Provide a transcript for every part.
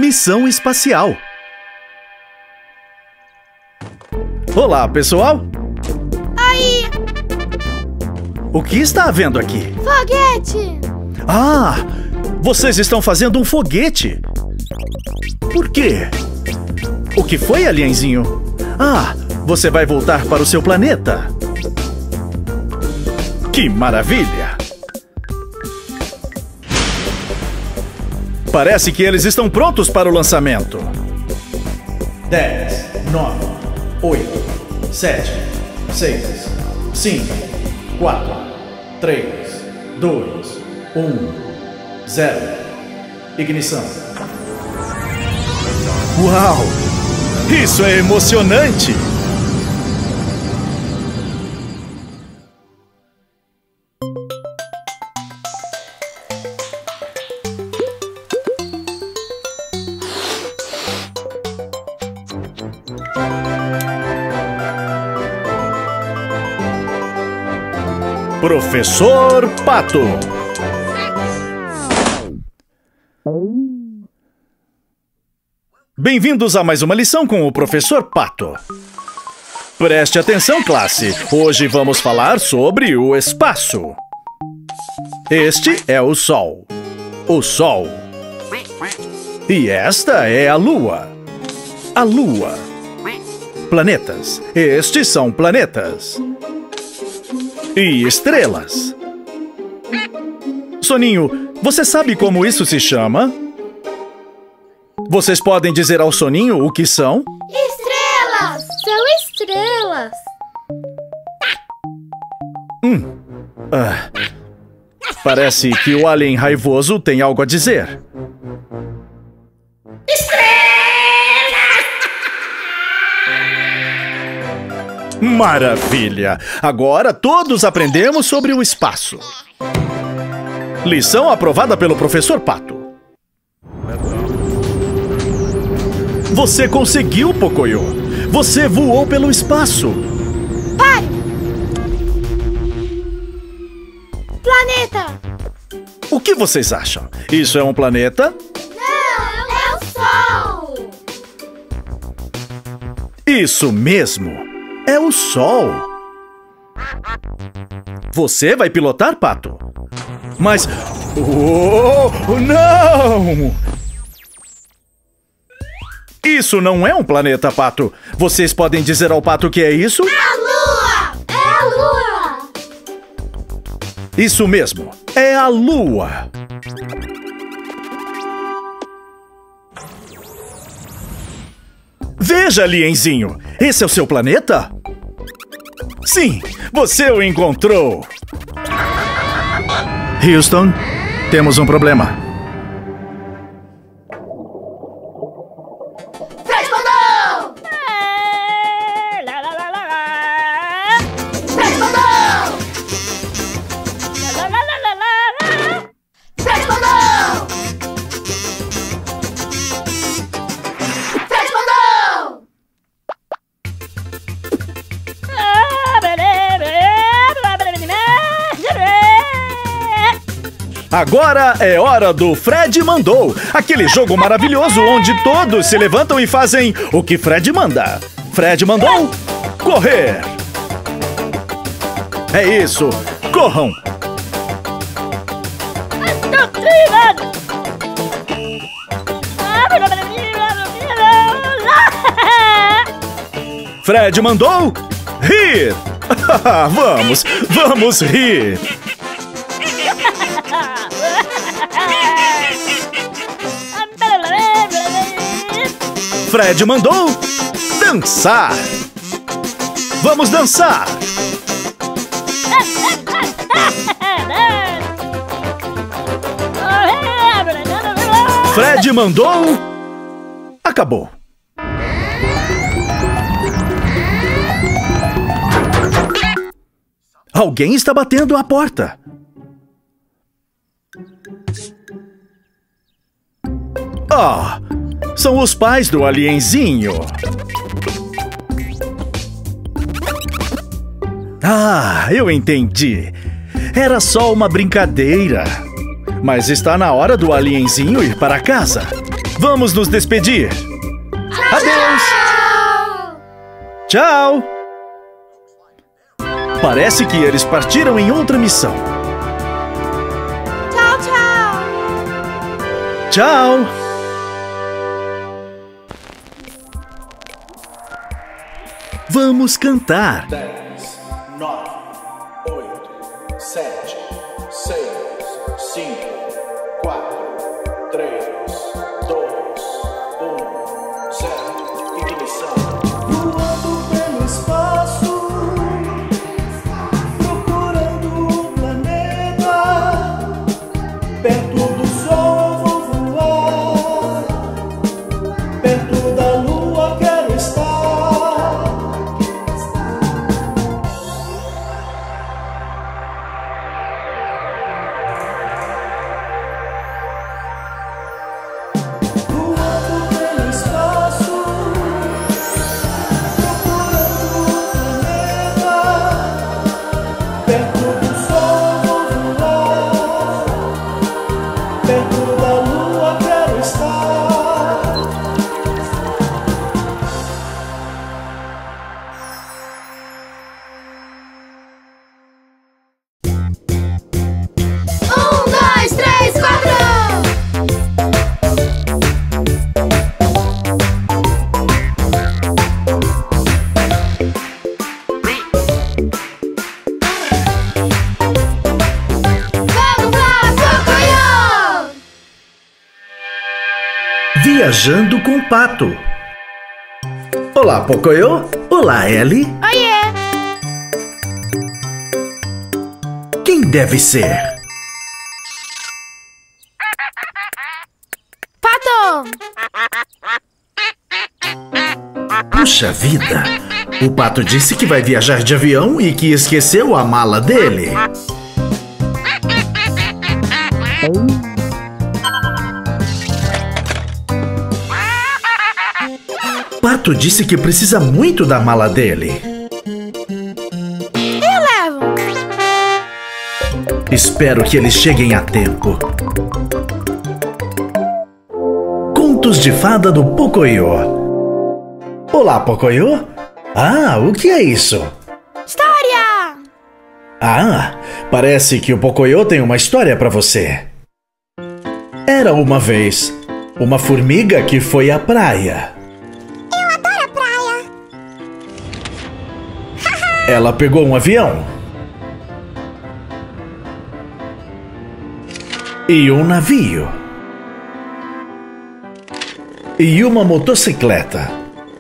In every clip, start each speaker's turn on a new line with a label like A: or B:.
A: Missão espacial. Olá, pessoal!
B: Oi!
A: O que está havendo aqui?
B: Foguete!
A: Ah! Vocês estão fazendo um foguete! Por quê? O que foi, alienzinho? Ah! Você vai voltar para o seu planeta! Que maravilha! Parece que eles estão prontos para o lançamento. 10, 9, 8, 7, 6, 5, 4, 3, 2, 1, 0. Ignição. Uau! Isso é emocionante! Professor Pato. Bem-vindos a mais uma lição com o Professor Pato. Preste atenção, classe. Hoje vamos falar sobre o espaço. Este é o Sol. O Sol. E esta é a Lua. A Lua. Planetas. Estes são planetas. E estrelas. Soninho, você sabe como isso se chama? Vocês podem dizer ao Soninho o que são?
B: Estrelas! São estrelas!
A: Parece que o alien raivoso tem algo a dizer. Maravilha! Agora todos aprendemos sobre o espaço. Lição aprovada pelo Professor Pato. Você conseguiu, Pocoyo! Você voou pelo espaço!
B: Pare! Planeta!
A: O que vocês acham? Isso é um planeta?
B: Não, é o Sol!
A: Isso mesmo! É o Sol! Você vai pilotar, Pato? Mas... Oh, não! Isso não é um planeta, Pato. Vocês podem dizer ao Pato o que é isso?
B: É a Lua! É a Lua!
A: Isso mesmo, é a Lua. Veja, alienzinho, esse é o seu planeta? Sim, você o encontrou. Houston, temos um problema.
B: Fred mandou! Fred mandou! Fred mandou! Fred mandou!
A: Agora é hora do Fred Mandou, aquele jogo maravilhoso onde todos se levantam e fazem o que Fred manda. Fred mandou correr. É isso, corram. Fred mandou rir. Vamos rir. Fred mandou dançar. Vamos dançar. Fred mandou. Acabou. Alguém está batendo a porta. Ah, são os pais do alienzinho. Ah, eu entendi. Era só uma brincadeira. Mas está na hora do alienzinho ir para casa. Vamos nos despedir. Adeus! Tchau! Parece que eles partiram em outra missão.
C: Tchau, tchau!
A: Tchau! Vamos cantar.
D: 10, 9, 8, 7, 6, 5, 4, 3, 2, 1, 0. Ignição. Voando pelo espaço, procurando o planeta. Perto do Sol vou voar, perto da Lua quero estar.
A: Viajando com o Pato. Olá, Pocoyo. Olá, Ellie.
C: Oiê!
A: Quem deve ser?
C: Pato!
A: Puxa vida! O Pato disse que vai viajar de avião e que esqueceu a mala dele. Pato disse que precisa muito da mala dele.
C: Eu levo!
A: Espero que eles cheguem a tempo. Contos de fada do Pocoyo. Olá, Pocoyo. Ah, o que é isso?
C: História!
A: Ah, parece que o Pocoyo tem uma história para você. Era uma vez uma formiga que foi à praia.
C: Eu adoro a praia!
A: Ela pegou um avião e um navio e uma motocicleta.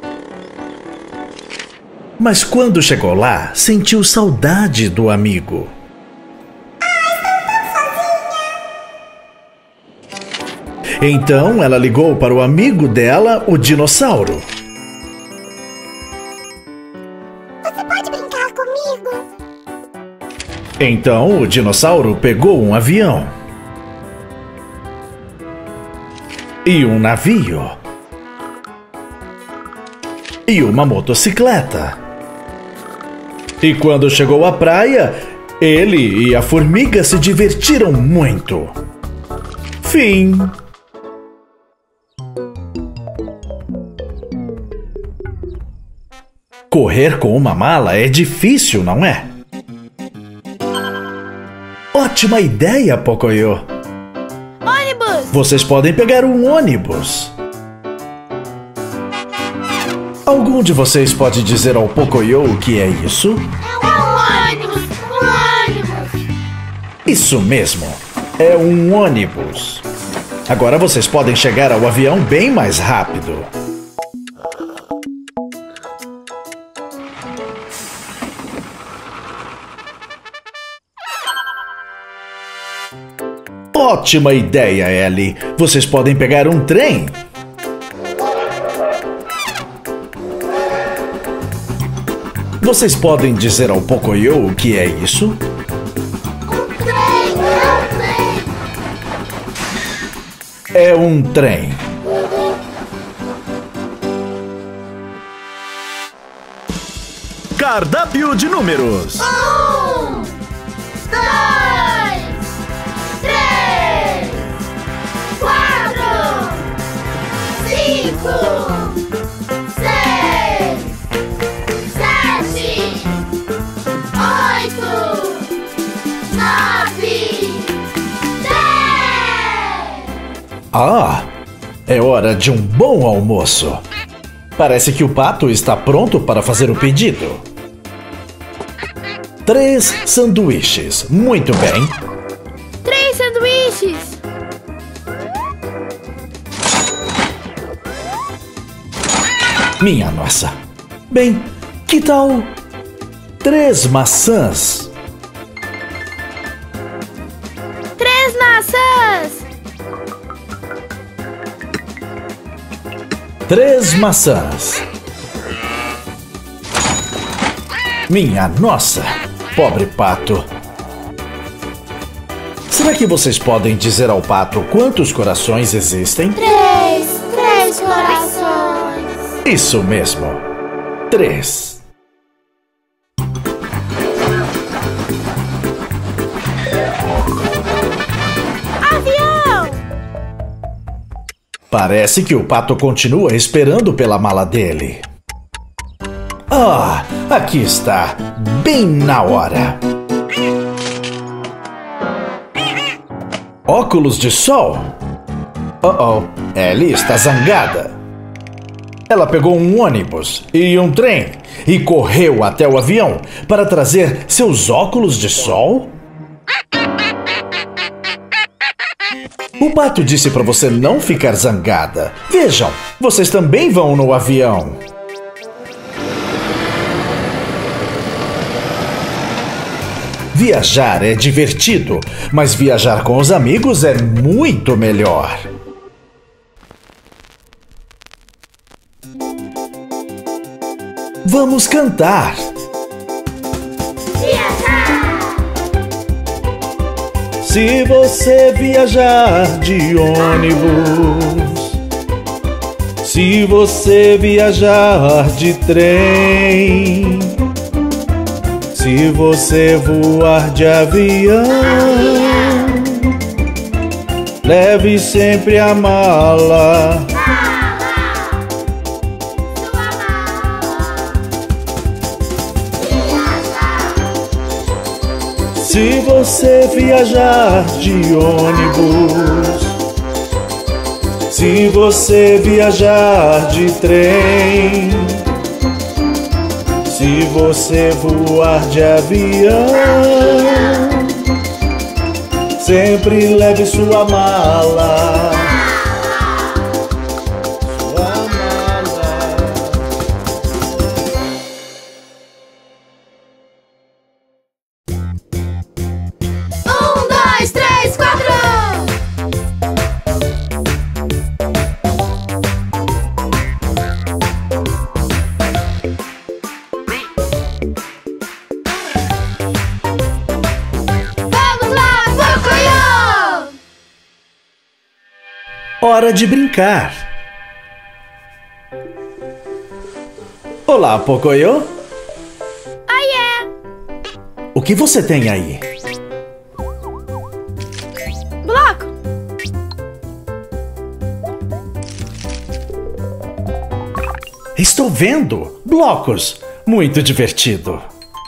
A: Mas quando chegou lá, sentiu saudade do amigo. Então ela ligou para o amigo dela, o dinossauro.
C: Você pode brincar comigo?
A: Então o dinossauro pegou um avião e um navio e uma motocicleta. E quando chegou à praia, ele e a formiga se divertiram muito. Fim. Correr com uma mala é difícil, não é? Ótima ideia, Pocoyo.
C: Ônibus!
A: Vocês podem pegar um ônibus. Algum de vocês pode dizer ao Pocoyo o que é isso?
B: É um ônibus! Um ônibus!
A: Isso mesmo, é um ônibus. Agora vocês podem chegar ao avião bem mais rápido. Ótima ideia, Ellie. Vocês podem pegar um trem. Vocês podem dizer ao Pocoyo o que é isso? É um trem. Cardápio de números.
B: 1, 2, 3, 4, 9, 10.
A: Ah, é hora de um bom almoço. Parece que o pato está pronto para fazer o pedido. 3 sanduíches. Muito bem.
C: 3 sanduíches.
A: Minha nossa. Bem, que tal 3 maçãs?
C: 3 maçãs.
A: 3 maçãs. Minha nossa, pobre pato. Será que vocês podem dizer ao pato quantos corações existem?
B: 3 corações.
A: Isso mesmo. 3.
C: Avião.
A: Parece que o pato continua esperando pela mala dele. Ah, aqui está. Bem na hora. Óculos de sol? Oh, Ellie está zangada. Ela pegou um ônibus e um trem e correu até o avião para trazer seus óculos de sol? O pato disse para você não ficar zangada. Vejam, vocês também vão no avião. Viajar é divertido, mas viajar com os amigos é muito melhor. Vamos cantar. Se você viajar de ônibus, se você viajar de trem, se você voar de avião, leve sempre a mala. Se você viajar de ônibus, se você viajar de trem, se você voar de avião, sempre leve sua mala. Sua mala.
B: Um, dois, três, 4. Vamos lá, Pocoyo!
A: Hora de brincar. Olá, Pocoyo.
C: Oiê.
A: O que você tem aí?
C: Bloco.
A: Estou vendo blocos. Muito divertido.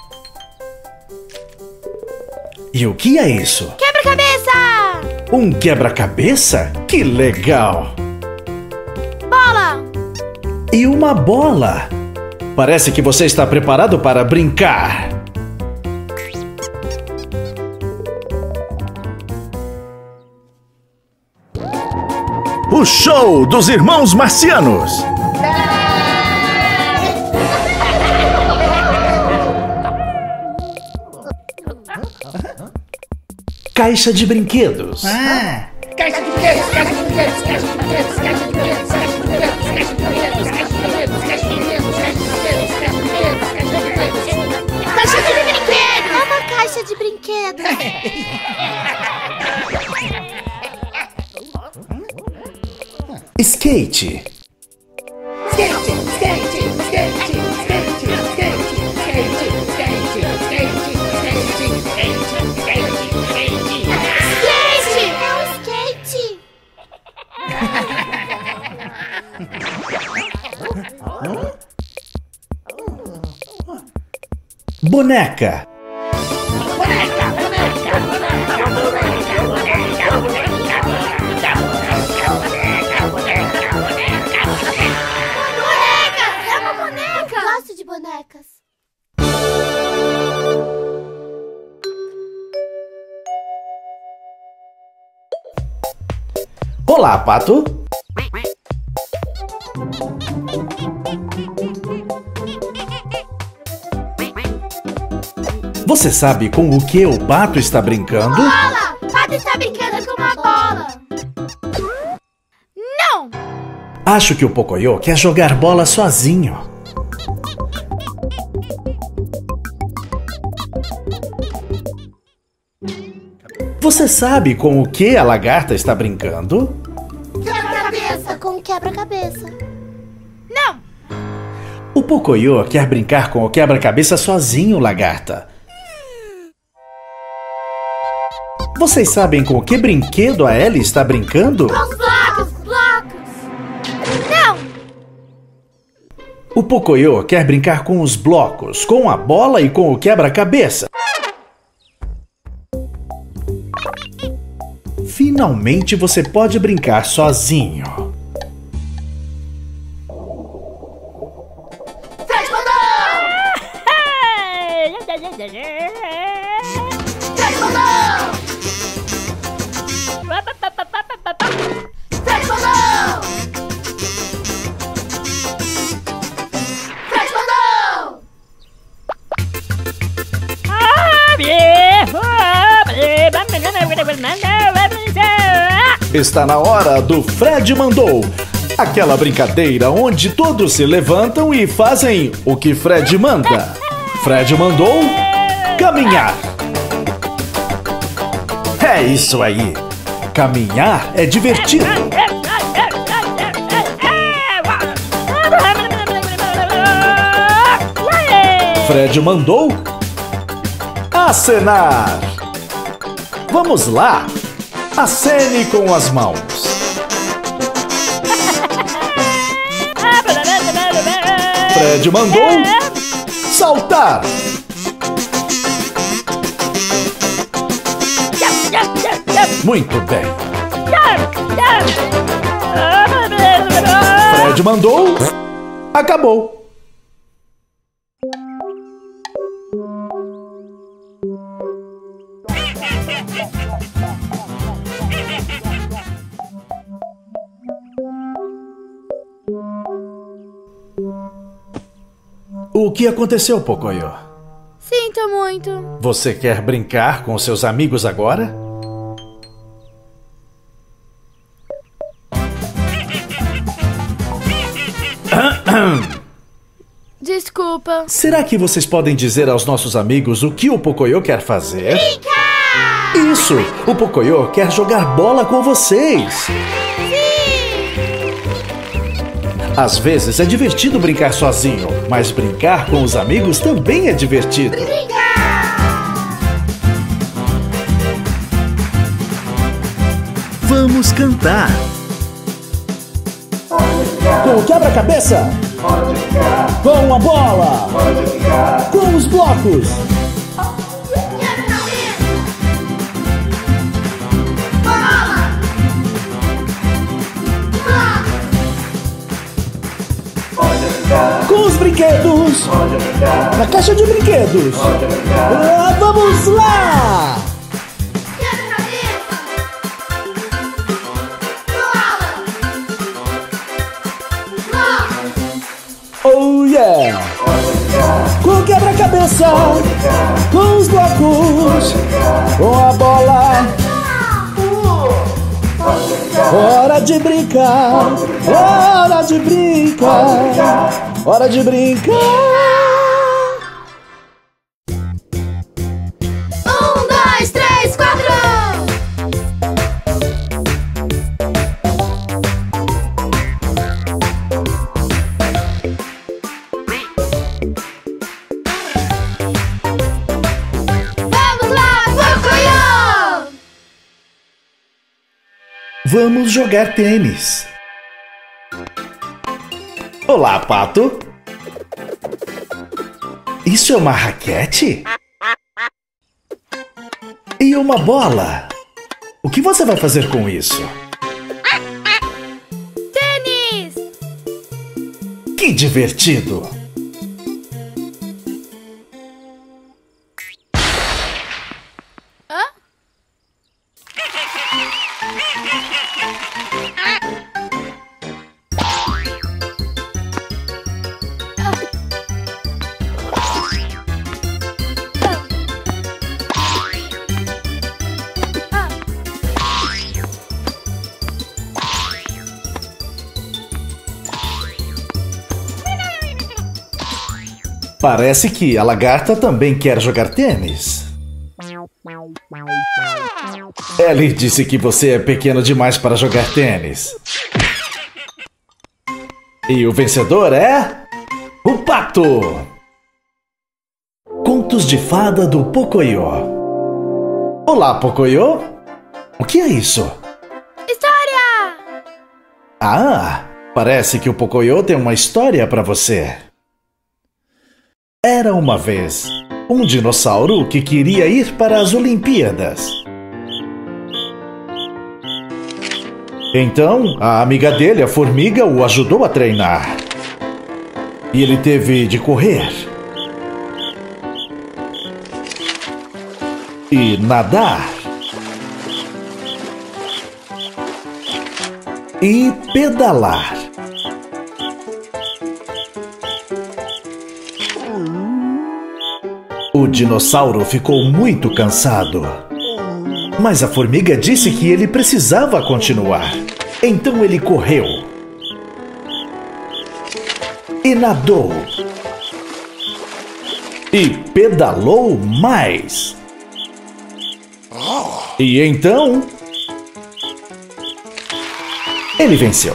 A: E o que é isso?
C: Quebra-cabeça.
A: Um quebra-cabeça? Que legal!
C: Bola.
A: E uma bola. Parece que você está preparado para brincar. O show dos Irmãos Marcianos. Caixa de brinquedos.
E: Caixa de brinquedos, caixa de brinquedos, caixa de brinquedos, caixa de brinquedos, caixa de brinquedos, caixa de brinquedos, caixa de brinquedos, caixa de brinquedos, caixa de brinquedos, caixa de brinquedos, caixa de brinquedos.
C: É uma caixa de brinquedos.
A: Skate.
E: Skate, skate, skate, skate, skate, skate, skate, skate, skate, skate.
C: Skate. É um skate.
A: Boneca.
E: Boneca, boneca,
A: Olá, Pato. Você sabe com o que o Pato está brincando?
C: Bola! Pato está brincando com uma bola. Não!
A: Acho que o Pocoyo quer jogar bola sozinho. Você sabe com o que a lagarta está brincando?
C: Quebra-cabeça! Com o quebra-cabeça. Não!
A: O Pocoyo quer brincar com o quebra-cabeça sozinho, lagarta. Vocês sabem com que brinquedo a Ellie está brincando?
C: Com os blocos! Blocos! Não!
A: O Pocoyo quer brincar com os blocos, com a bola e com o quebra-cabeça. Finalmente você pode brincar sozinho.
C: Fred mandou! Fred mandou! Fred mandou! Fred mandou!
A: Está na hora do Fred Mandou. Aquela brincadeira onde todos se levantam e fazem o que Fred manda. Fred mandou caminhar. É isso aí. Caminhar é divertido. Fred mandou acenar. Vamos lá. Acene com as mãos. Fred mandou saltar. Muito bem. Fred mandou. Acabou. O que aconteceu, Pocoyo?
C: Sinto muito.
A: Você quer brincar com seus amigos agora?
C: Desculpa.
A: Será que vocês podem dizer aos nossos amigos o que o Pocoyo quer fazer?
C: Brincar!
A: Isso! O Pocoyo quer jogar bola com vocês!
C: Sim!
A: Às vezes é divertido brincar sozinho, mas brincar com os amigos também é divertido. Vamos cantar! Com o quebra-cabeça! Com a bola! Com os blocos! Com os brinquedos! Na caixa de brinquedos! Ah, vamos lá! Oh yeah! Com o quebra-cabeça! Com os blocos! Com a bola! Hora de brincar! Hora de brincar! Hora de brincar!
C: 1, 2, 3, 4! Vamos lá, Pocoyo!
A: Vamos jogar tênis. Olá, Pato. Isso é uma raquete? E uma bola? O que você vai fazer com isso?
C: Tênis!
A: Que divertido!
C: Hã?
A: Parece que a lagarta também quer jogar tênis. Ellie disse que você é pequeno demais para jogar tênis. E o vencedor é... o Pato! Contos de Fada do Pocoyo. Olá, Pocoyo! O que é isso?
C: História!
A: Ah, parece que o Pocoyo tem uma história para você. Era uma vez um dinossauro que queria ir para as Olimpíadas. Então, a amiga dele, a formiga, o ajudou a treinar. E ele teve de correr e nadar e pedalar. O dinossauro ficou muito cansado, mas a formiga disse que ele precisava continuar. Então ele correu e nadou e pedalou mais. E então ele venceu.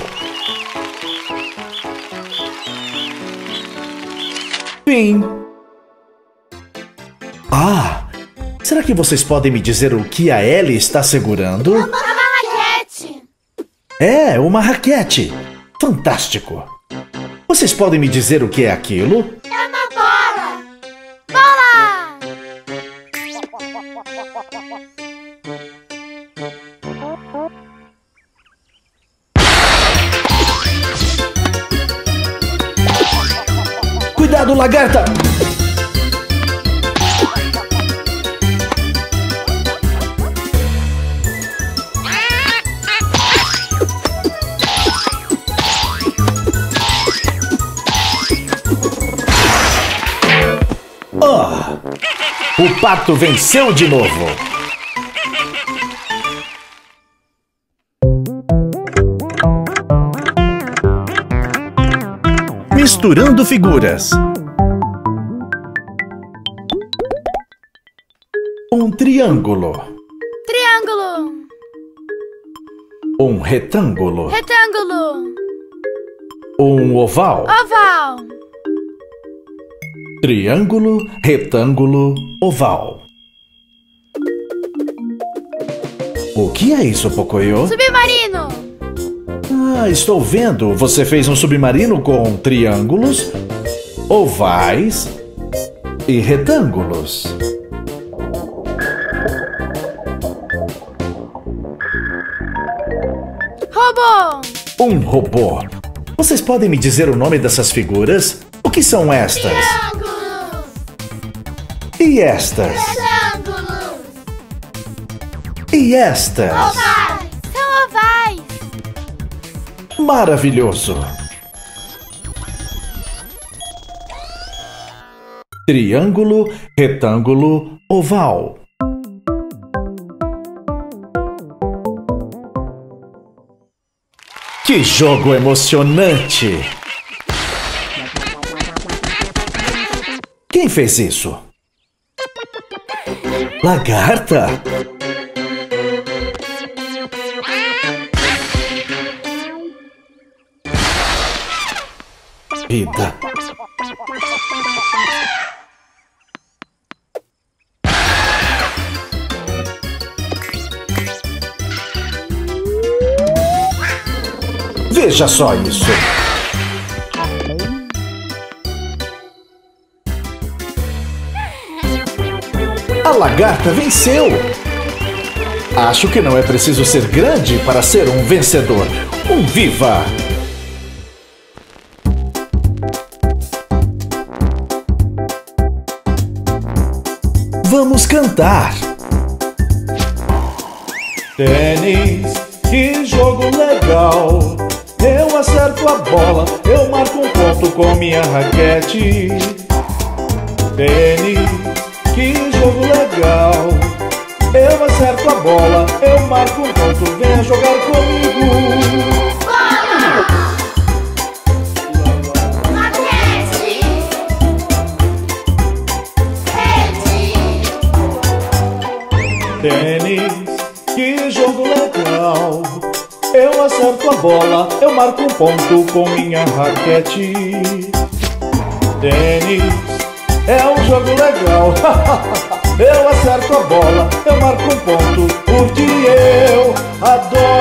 A: Fim. Ah, será que vocês podem me dizer o que a Ellie está segurando?
C: Uma raquete!
A: É, uma raquete. Fantástico. Vocês podem me dizer o que é aquilo?
C: É uma bola! Bola!
A: Cuidado, lagarta! O Pato venceu de novo. Misturando figuras. Um triângulo.
C: Triângulo!
A: Um retângulo.
C: Retângulo!
A: Um oval.
C: Oval!
A: Triângulo, retângulo, oval. O que é isso, Pocoyo?
C: Submarino!
A: Ah, estou vendo. Você fez um submarino com triângulos, ovais e retângulos.
C: Robô!
A: Um robô. Vocês podem me dizer o nome dessas figuras? O que são estas?
C: Triângulos!
A: E estas?
C: Retângulos!
A: E estas?
C: Ovais! São ovais!
A: Maravilhoso! Triângulo, retângulo, oval. Que jogo emocionante! Quem fez isso? Lagarta? Vida. Veja só isso. A lagarta venceu. Acho que não é preciso ser grande para ser um vencedor. Um viva! Vamos cantar. Tênis, que jogo legal. Eu acerto a bola, eu marco um ponto com minha raquete. Tênis, que jogo legal. Eu acerto a bola, eu marco um ponto. Venha jogar comigo.
C: Bola! Raquete!
D: Tênis, que jogo legal. Eu acerto a bola, eu marco um ponto com minha raquete. Tênis é um jogo legal. Eu acerto a bola, eu marco um ponto, porque eu adoro